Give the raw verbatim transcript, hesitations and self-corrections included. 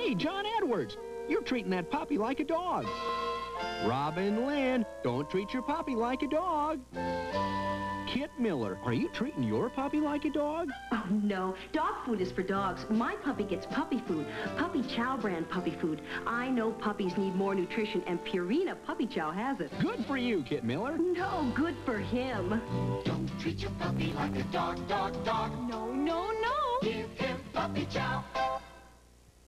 Hey, John Edwards, you're treating that puppy like a dog. Robin Lynn, don't treat your puppy like a dog. Kit Miller, are you treating your puppy like a dog? Oh, no. Dog food is for dogs. My puppy gets puppy food. Puppy Chow brand puppy food. I know puppies need more nutrition, and Purina Puppy Chow has it. Good for you, Kit Miller. No, good for him. Don't treat your puppy like a dog, dog, dog. No, no, no. Give him Puppy Chow.